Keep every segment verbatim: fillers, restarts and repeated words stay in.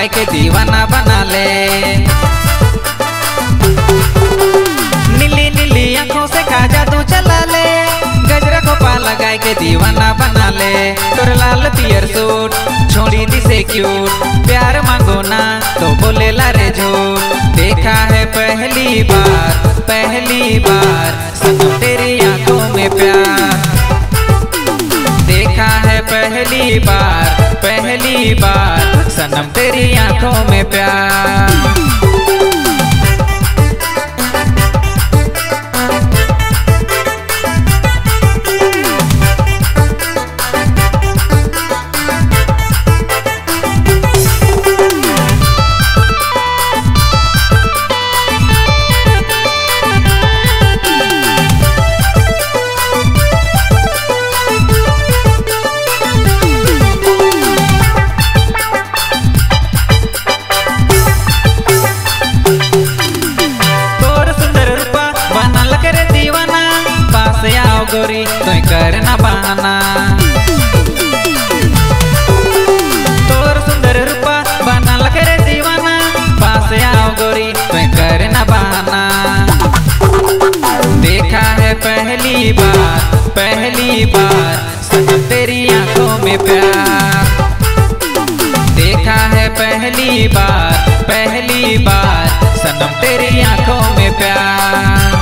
लगाए के दीवाना बना ले। नीली नीली आंखों से का जादू चला ले, गजरा खोपा लगाए के दीवाना बना ले। तोर लाल पियर सूट छोड़ी दी से क्यूट, प्यार मांगो ना तो बोले ला रे झूठ। देखा है पहली बार पहली बार सनम तेरी आंखों में प्यार। देखा है पहली बार पहली बार सनम तेरी आंखों में प्यार। गोरी तो करना बहाना, तोर सुंदर रूपा बना करे दीवाना। पास आओ गोरी तो करना बहाना। देखा है पहली बार पहली बार सनम तेरी आंखों में प्यार। देखा है पहली बार पहली बार सनम तेरी आंखों में प्यार।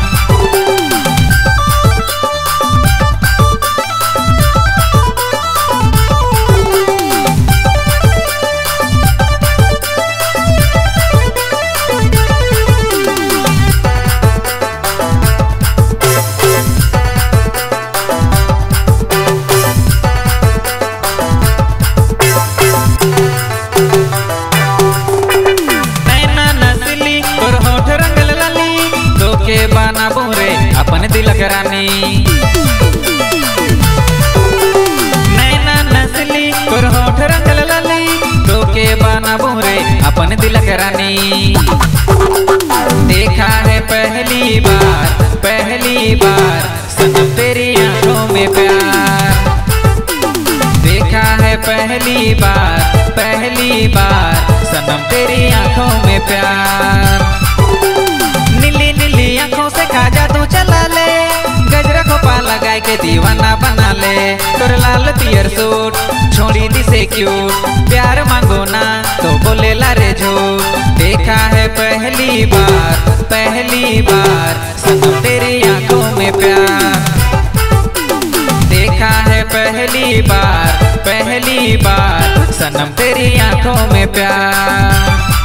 बाना बोरे अपन दिलक रानी, नैना नस्ली तोर होठ रंगल लाली। तो के बाना बोरे अपन दिलक रानी। देखा है पहली बार पहली बार सनम तेरी आंखों में प्यार। देखा है पहली बार पहली बार सनम तेरी आंखों में प्यार। आंखों से का जादू चला ले, गजरा खोपा लगाए के दीवाना बना ले। तोर लाल पियर सूट छोड़ी दी से क्यूट, प्यार मांगो ना तो बोले ला रे झूठ। देखा है पहली बार पहली बार सनम तेरी आंखों में प्यार। देखा है पहली बार पहली बार सनम तेरी आंखों में प्यार।